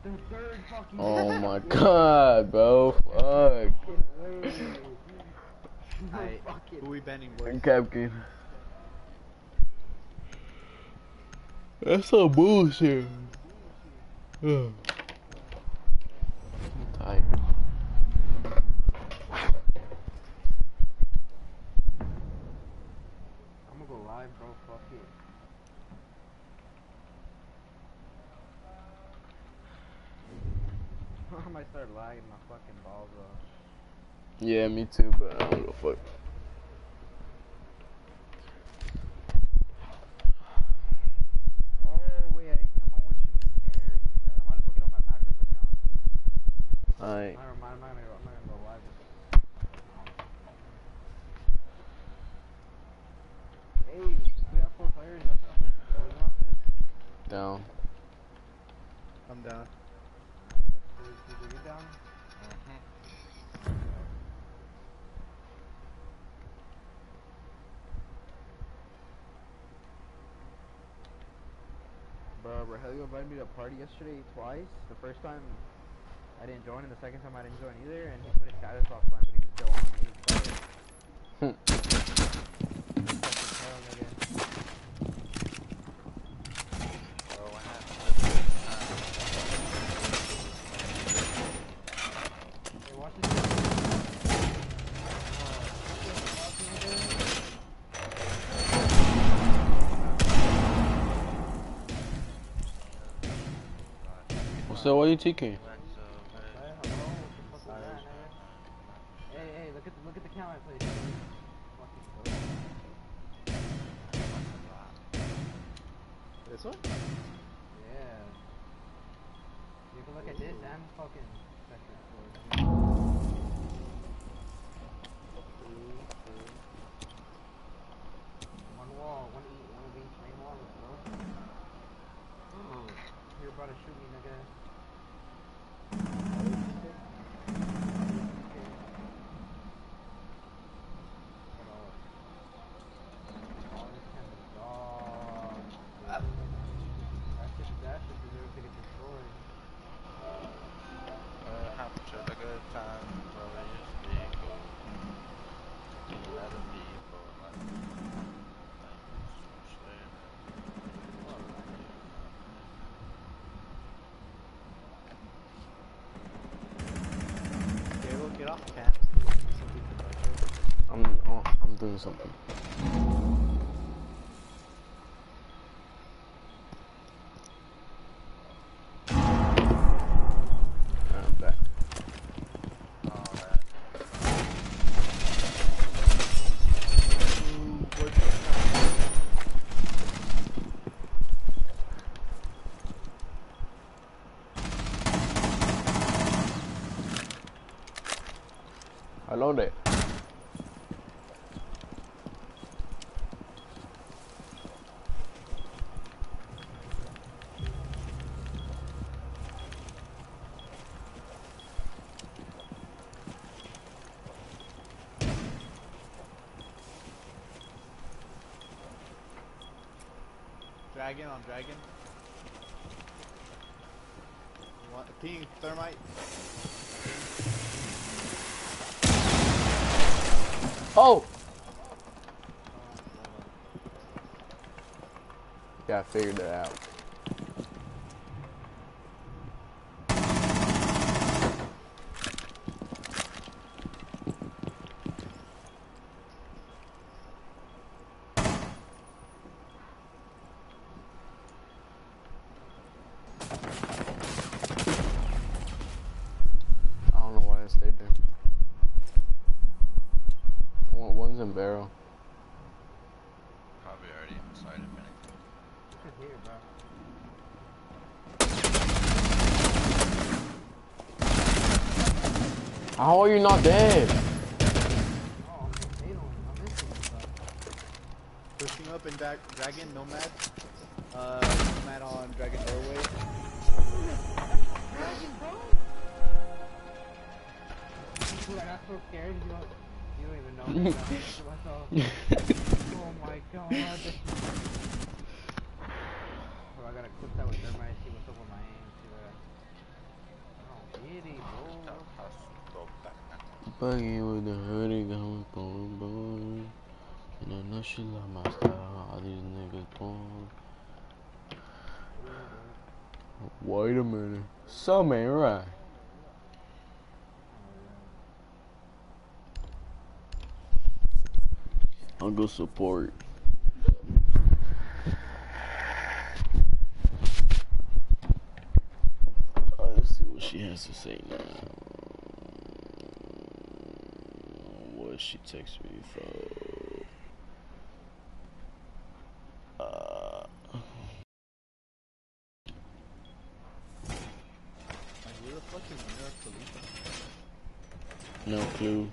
The third fucking Oh my god, bro. Fuck. Alright, who we banning, boys? Captain. That's some bullshit. I'm tired. I'm gonna go live, bro. Fuck it. I might start lagging my fucking balls off. Yeah, me too, but I don't give a fuck. Oh, wait, I'm on what you carry. I might as well get on my macros account. Alright. I'm not gonna go live. Hey, we got 4 players. That's not what you want this? Down. I'm down. You down? Bro, Rogelio invited me to a party yesterday twice. The first time I didn't join, and the second time I didn't join either. And he put his status offline, but he was still on. He was excited. Fucking hell, nigga. Bro, what happened? Hey, watch this. So what are you taking? Hey, look at the camera, please. This one? Yeah. You can look at this and fucking sector floor. One wall, one of each main wall, let's go. You're about to shoot me, nigga. Get off cam. I'm doing something. I'm back. Hello there. Dragon on dragon. What? Ping thermite. Oh! Yeah, I figured it out. I don't know why I stayed there. One's in barrel. Probably already inside a minute. Look here, bro. How are you not dead? Oh, I'm missing it, bro. Pushing up in dragon, nomad. Nomad on dragon doorway. Dragon, bro! Dude, I got so scared. You don't even know. I to myself. Oh my god. Bro, I gotta clip that with thermite, see what's up with my aim, see that. Buggy with the hoodie going boom boom. And I know she love my style. All these niggas born. Wait a minute. Some ain't right. I'll go support. Let's see what she has to say now. What she text me for? Like, where the fuck is Mira Khalifa? No clue.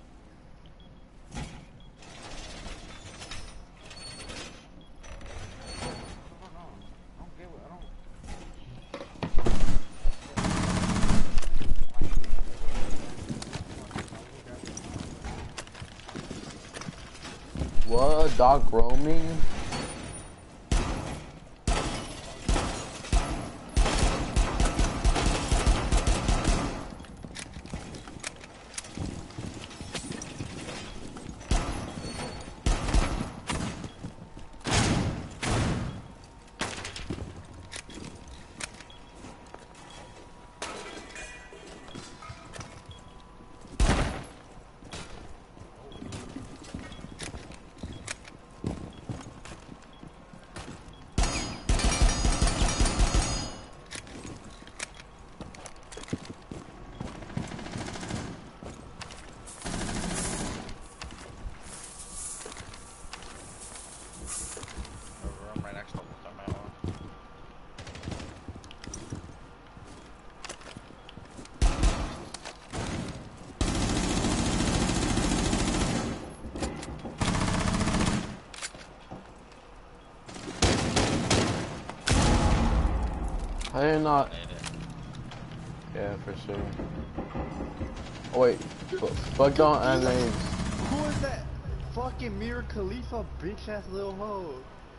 What? Dog roaming? The room right next to the tomato. I did not. Made it. Yeah, for sure. Oh, wait. Fuck don't add names. Who is that? Fucking Mira Khalifa, bitch ass little hoe.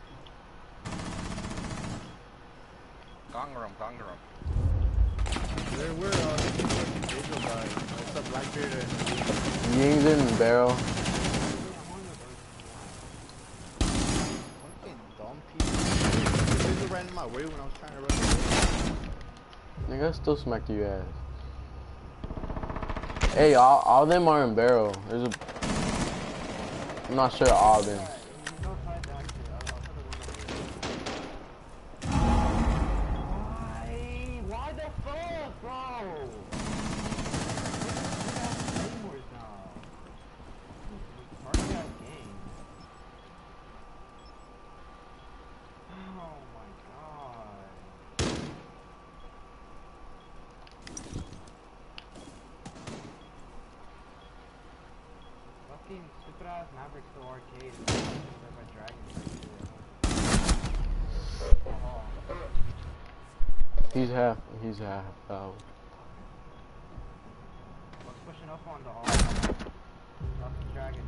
Gong room, gong room. We're fucking visual guys. What's up, Blackbeard and Ying's in barrel. fucking dumb people. This visual ran in my way when I was trying to run away. Nigga, I still smacked you ass. Hey, all of them are in barrel. There's a. I'm not sure all of them. Why the fuck, bro? Oh my god. Fucking stupid ass Maverick still arcade. My dragon. He's half out. What's pushing up on the fucking dragon?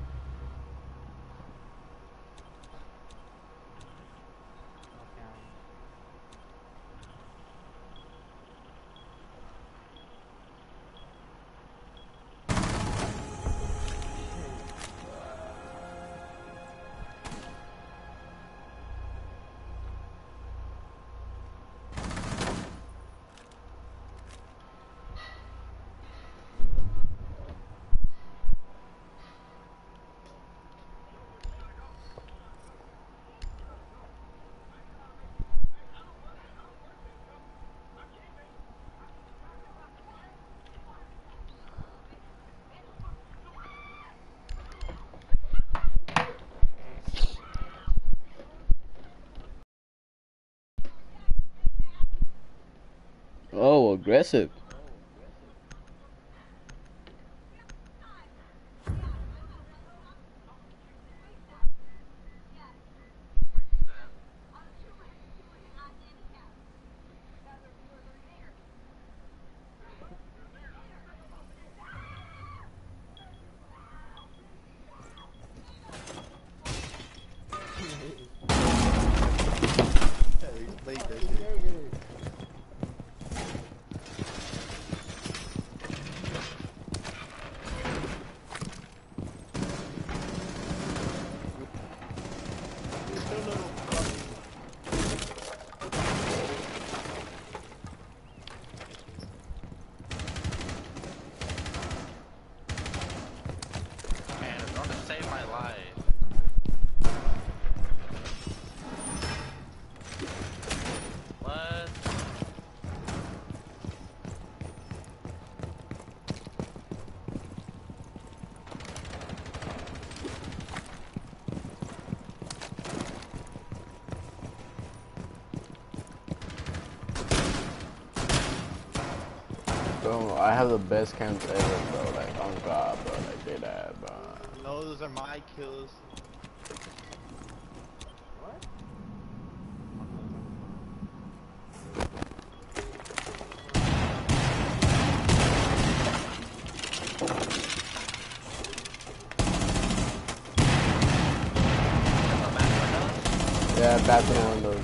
Oh, aggressive. Yeah, they played that shit. Bro, I have the best camps ever, bro. Like, oh god, bro. Like, they that, bro. No, those are my kills. What? Yeah, back to the windows.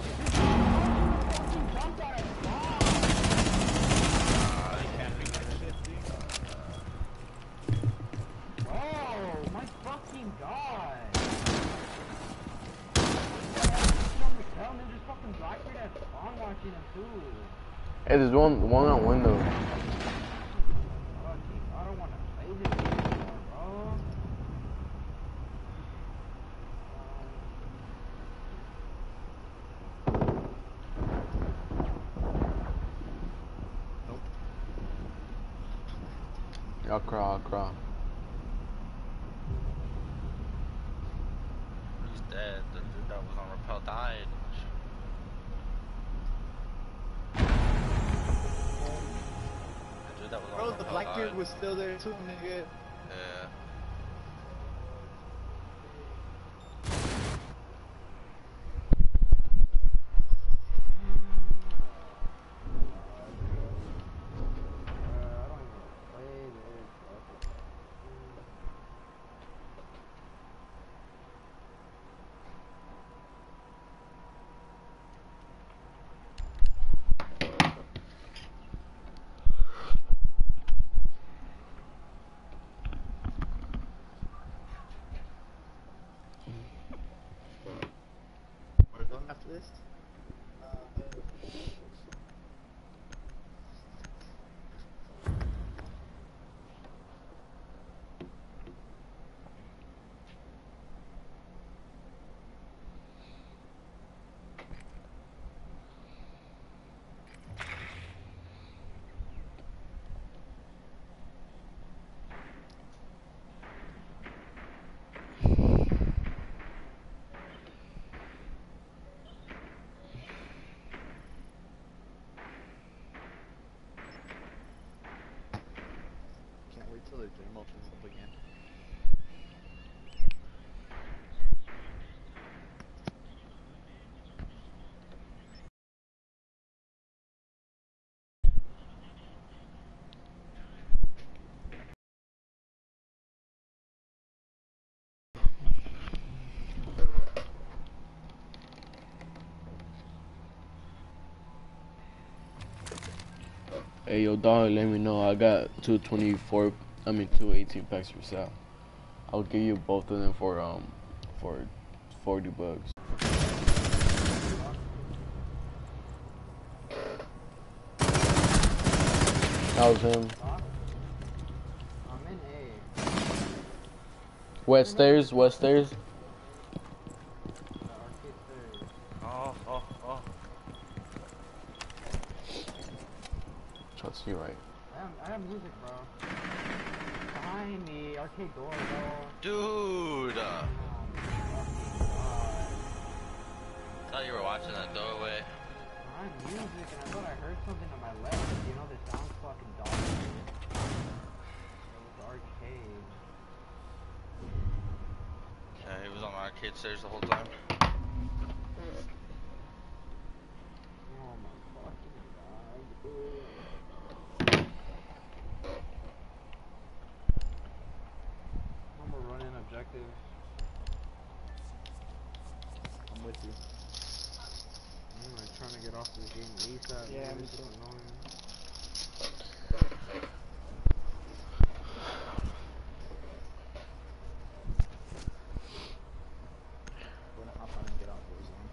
Oh my fucking god! On the cell and there's fucking Blackbeard at spawn watching him too. Hey, there's one on window. Fucking, I don't want to play this game anymore, bro. Nope. I'll crawl, I'll crawl. He's dead. The dude that was on rappel died. The dude that was on Bro, the rappel Blackbeard died. was still there too, nigga. Yeah. I don't even play this. We're going after this. Can't wait till the gym opens up again. Hey, yo, dog, let me know. I got 2 18 packs for sale. I'll give you both of them for $40. That was him. I'm in A. West stairs, west stairs. Arcade stairs. Oh. Trust you right. I have music, bro. Behind me, arcade door, bro. Dude! Oh my fucking god. I thought you were watching that doorway. I have music and I thought I heard something on my left. You know, this sounds fucking dog shit. It was arcade. Yeah, he was on the arcade stairs the whole time. Oh my fucking god, dude. I'm gonna run in objective. I'm with you. I'm like trying to get off this game ASAP. Yeah, man. me It's too. just annoying. We're gonna hop on and get off the zone.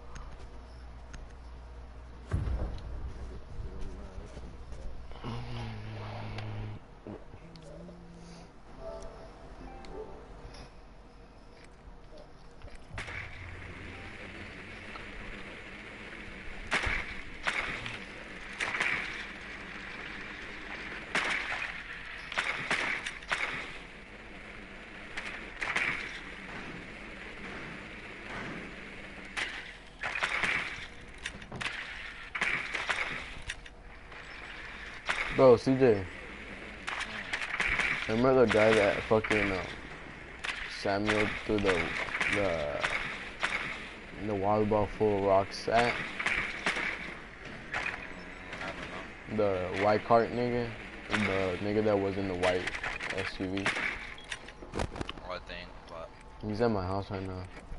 Bro, CJ. Remember the guy that fucking Samuel threw the water ball full of rocks at? I don't know. The white cart nigga? The nigga that was in the white SUV? I think, but He's at my house right now.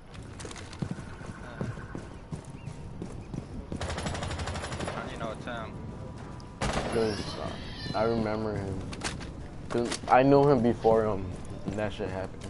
how do you know it's him? Cause I remember him. Cause I knew him before that shit happened.